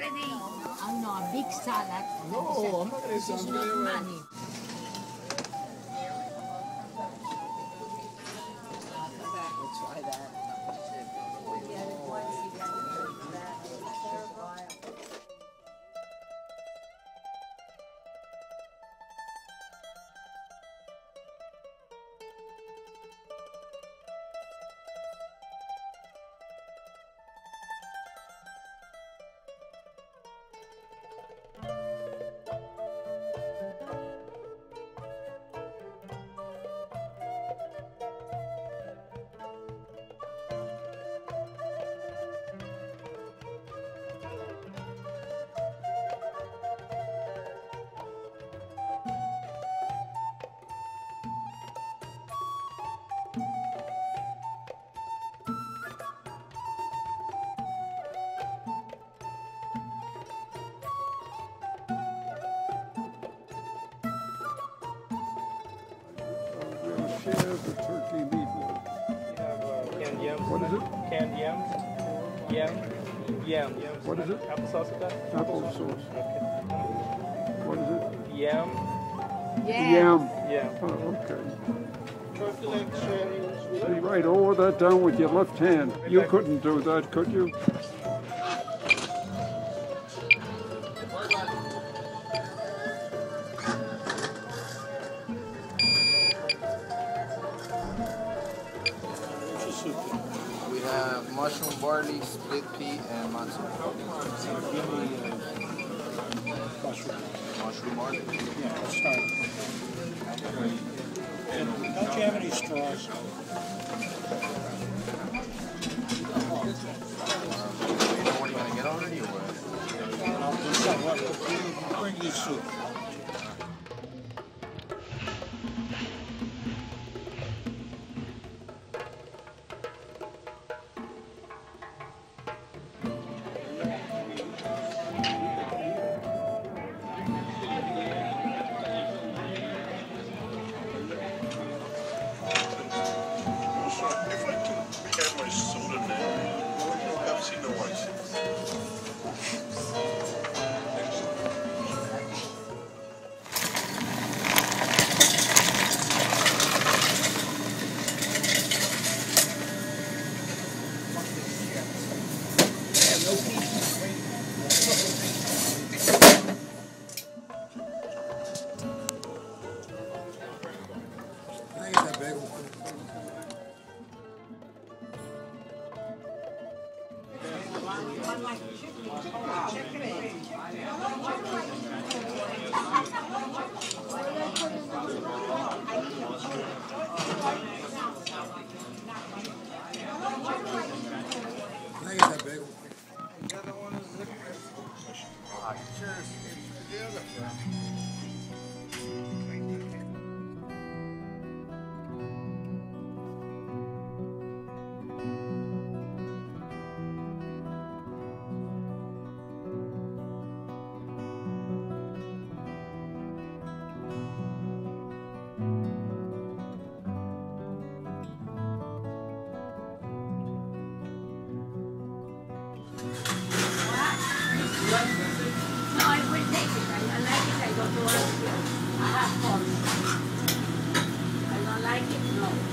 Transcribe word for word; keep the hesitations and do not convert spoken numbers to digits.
already, ano, a big salad. No, I'm not going to say This is I'm not very well. money. We'll try that. Share the turkey meatloaf. We have uh, canned yams. What is it? Canned yams. Yam. Yam. Yams. What is it? Applesauce with that? Applesauce. Okay. What is it? Yam. Yeah. Yam. Yeah. Oh, okay. Turkey leg sharing. See, right over that down with your left hand. You couldn't do that, could you? We have mushroom, barley, split pea, and matzo. Mushroom. Mushroom, barley. Yeah, let's start. And don't you have any straws? You know what you're going to get already or what? I'll do something. Bring you soup. No, I will take it. I don't like it. I don't want it. I have fun. I don't like it. No.